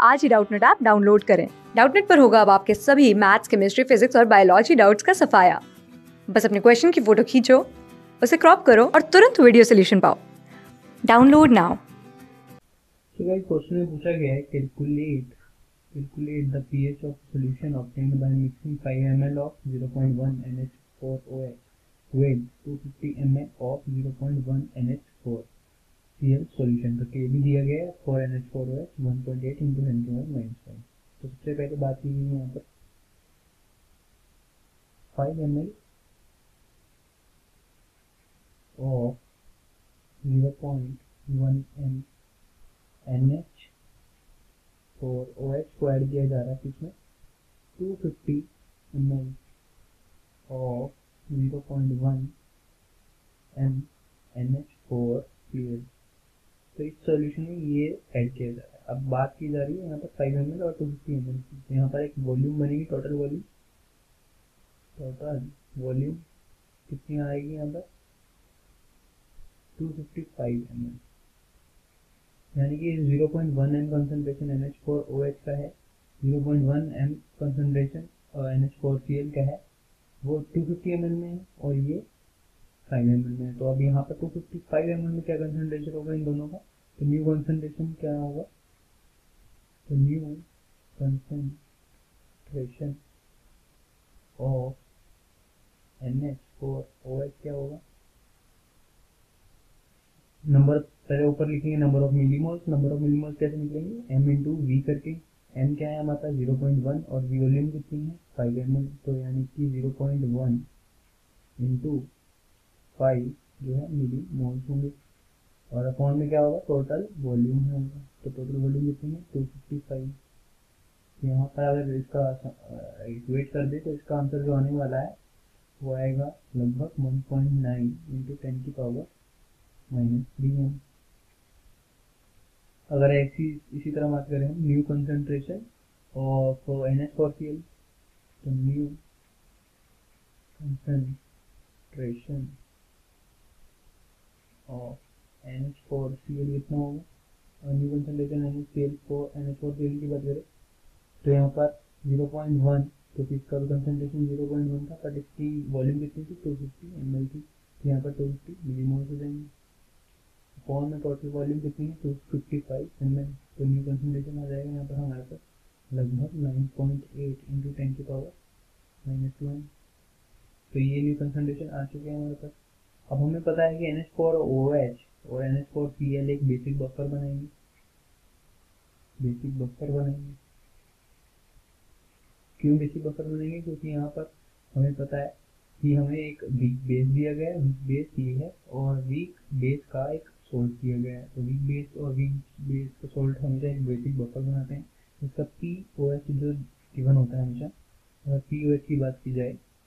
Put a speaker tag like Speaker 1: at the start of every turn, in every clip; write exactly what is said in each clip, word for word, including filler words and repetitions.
Speaker 1: आज ही Doubtnut app download करें। डाउटनेट पर होगा अब आपके सभी मैथ्स, केमिस्ट्री, फिजिक्स और बायोलॉजी डाउट्स का सफाया। बस अपने क्वेश्चन की फोटो खींचो, उसे क्रॉप करो और तुरंत वीडियो सोल्यूशन पाओ। Download now.
Speaker 2: तो गाइस क्वेश्चन में पूछा गया है calculate calculate the pH of solution obtained by mixing five milliliters of zero point one N H four O H with two hundred fifty milliliters of zero point one N H four C l solution। तो K भी दिया गया है four N H four O H one point eight into ten to the minus five। तो सबसे पहले बात की गई यहाँ पर five milliliters of zero point one N H four O H को ऐड किया जा रहा है किसमें two hundred fifty milliliters of zero point one N H four C l। तो इस सॉल्यूशन में ये ऐड किया जा रहा है। अब बात की जा रही है यहाँ पर five milliliters और two hundred fifty milliliters की। यहाँ पर एक वॉल्यूम बनेगी, टोटल वॉल्यूम टोटल वॉल्यूम कितनी आएगी यहाँ पर two hundred fifty-five milliliters, यानी कि zero point one M concentration N H four O H का है, zero point one M concentration N H four C l का है, वो two hundred fifty milliliters में है और ये five milliliters में है। तो अब यहाँ पर two hundred fifty-five milliliters में क्या कंसंट्रेशन होगा इन दोनों का, तो न्यू कंसंट्रेशन क्या होगा, तो new concentration of N H four O H क्या होगा, नंबर पहले ऊपर लिखेंगे number of millimoles. Number of millimoles कैसे निकलेंगे, m इंटू वी करके। m क्या है हमारा zero point one और v वॉल्यूम कितनी है five milliliters, तो यानी कि zero point one into five जो है मिलीमोल्स होंगे और अपॉन में क्या होगा टोटल वॉल्यूम होगा। तो टोटल वॉल्यूम कितनी है two hundred fifty-five। यहाँ पर अगर इसका इक्वेट कर दे तो इसका आंसर जो आने वाला है वो आएगा लगभग one point nine into ten की पावर माइनस थ्री एम। अगर ऐसी इसी तरह बात करें हम new concentration of N H four C l, तो new concentration of N H four C l कितना होगा, और new concentration N H four C l की बात करें तो यहाँ पर zero point one, क्योंकि इसका कंसंट्रेशन zero point one था बट इसकी वॉल्यूम कितनी थी two hundred fifty milliliters थी, तो यहाँ पर two hundred fifty मिलीमोल्स हो जाएंगे। फॉर्म में टोटल वॉल्यूम कितनी है two hundred fifty-five milliliters, तो न्यू कंसंट्रेशन आ जाएगा यहाँ पर हमारे पास लगभग nine point eight into ten की पावर माइनस वन। तो ये न्यू कंसंट्रेशन आ चुके हैं हमारे पास। अब हमें पता है कि N H four O H और N H four C l एक बेसिक बफर बनाएंगे, बेसिक बफर बनाएंगे। क्यों बेसिक बफर बनाएंगे, क्योंकि यहाँ पर हमें पता है कि हमें एक वीक बेस दिया गया है, वीक बेस ये है और वीक बेस का एक सोल्ट दिया गया है। तो वीक बेस और वीक बेस का सोल्ट हमेशा एक बेसिक बफर बनाते हैं। इसका पी ओ एच जो गिवन होता है हमेशा, अगर पी ओ एच की बात की जाए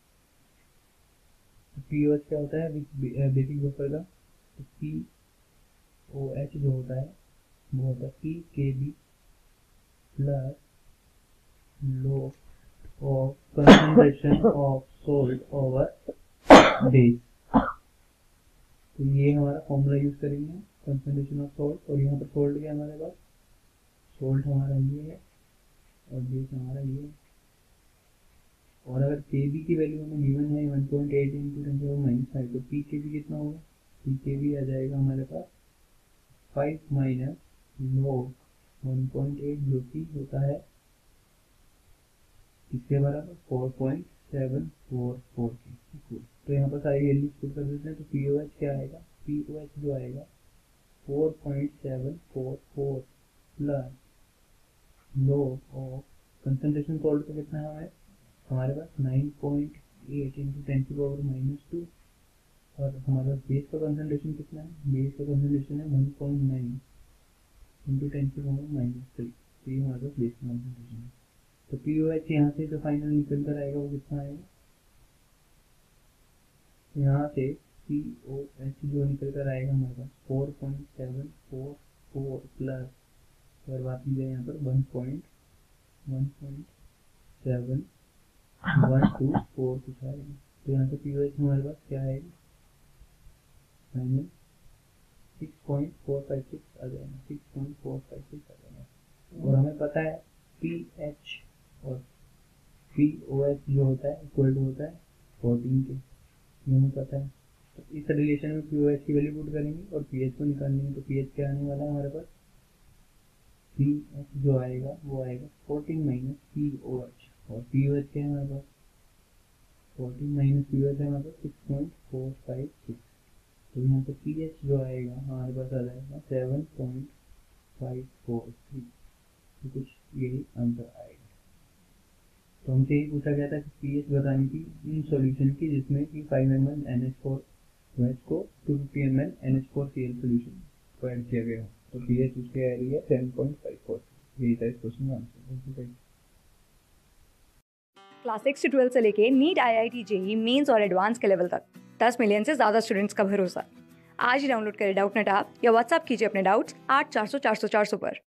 Speaker 2: तो पी ओ एच क्या होता है बेसिक बफर का, तो पी ओ एच जो होता है वो होता है P K B plus log of concentration of salt over base. तो ये हमारा फॉर्मूला यूज करेंगे कंसंट्रेशन ऑफ सोल्ट, और यहाँ पर सोल्ट क्या है हमारे पास, सोल्ट हमारा ये है और बेस हमारा ये है। और अगर के बी की वैल्यू हमें गिवन है one point eight into ten to minus five, तो पी के बी कितना होगा, पी के बी आ जाएगा हमारे पास five minus log one point eight जो कि होता है किसके बराबर four point seven four four के। तो यहाँ पर सारी वैल्यूज पुट कर देते हैं, तो पी ओ एच क्या आएगा, पी ओ एच जो आएगा four point seven four four plus log of concentration salt का कितना है हमें हमारे पास nine point eight into ten की पावर माइनस टू, और हमारे पास बेस का कंसंट्रेशन कितना है, बेस का कंसंट्रेशन है one point nine into ten की पावर माइनस थ्री। तो ये हमारे पास बेस का कंसंट्रेशन है। तो पी ओ एच यहाँ से जो फाइनल निकल कर आएगा वो कितना आएगा, यहाँ से पी ओ एच जो निकल कर आएगा हमारे पास four point seven four four plus, अगर बात की जाए यहाँ पर one point one point seven one two four कुछ आएगा। तो यहाँ से पी ओ एच हमारे पास क्या आएगा minus six point four five six आ जाएगा, six point four five six आ जाएगा। और हमें पता है पी एच और पी ओ एच जो होता है इक्वल टू होता है फोर्टीन के, ये हमें पता है। तो इस रिलेशन में पी ओ एच की वैल्यू पुट करेंगे और पी एच को निकालेंगे। तो पी एच क्या आने वाला है हमारे पास, पी एच जो आएगा वो आएगा fourteen minus P O H, और पी ओ एच क्या है हमारे पास, fourteen minus P O H है हमारे पास six point four five six. तो यहाँ पे पी एच जो आएगा हमारे पास आ जाएगा seven point five four three. तो कुछ यही आंसर आएगा। तो हमसे यही पूछा गया था कि पी एच बतानी थी इन सॉल्यूशन की जिसमें कि five M L N H four O H को two fifty M L N H four C L solution को ऐड किया गया हो। तो पी एच उसके आ रही है सेवन पॉइंट फाइव फोर। यही था इस क्वेश्चन का आंसर।
Speaker 1: क्लास सिक्स से ट्वेल्थ से लेके NEET, I I T, JEE Mains और एडवांस के लेवल तक दस मिलियन से ज्यादा स्टूडेंट्स का भरोसा। आज ही डाउनलोड करें डाउटनेट ऐप या व्हाट्सएप कीजिए अपने डाउट्स आठ चार सौ चार सौ चार सौ पर।